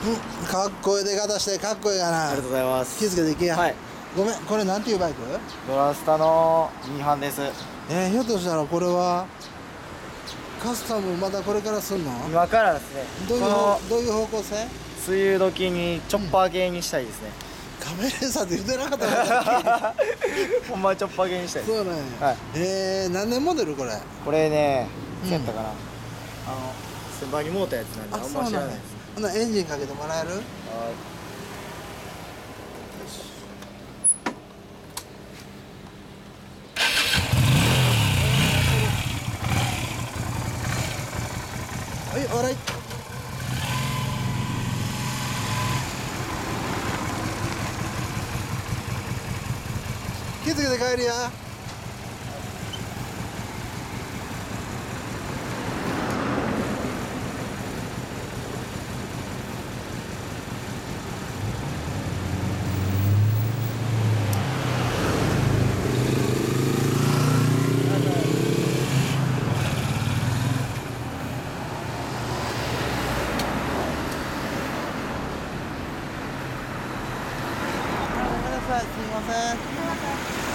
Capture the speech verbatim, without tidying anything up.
うん、かっこいい出方してかっこいいかな。 ありがとうございます。 気付けていけや。 はい。 ごめん、これなんていうバイク？ ドラスタのに班です。 えー、ひょっとしたらこれはカスタムまだこれからすんの？ 今からですね。 どういうこのどういう方向性？ 梅雨時にチョッパー系にしたいですね。 カメレさんって言ってなかったほんまはチョッパー系にしたいです。 そうなんや。 はい。 えー、何年モデルこれ？ これね、 うんそうやったかな。あの先輩にもうたやつなんであんま知らないです。 ほなエンジンかけてもらえる？ はい。 はい、オーライ。気付けて帰るや。ごめんなさい、すみません。